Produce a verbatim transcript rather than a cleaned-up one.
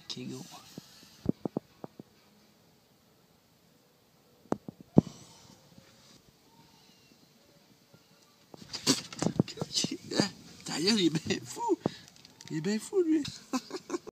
qui est gros. Ta gueule, il est bien fou. Il est bien fou, lui.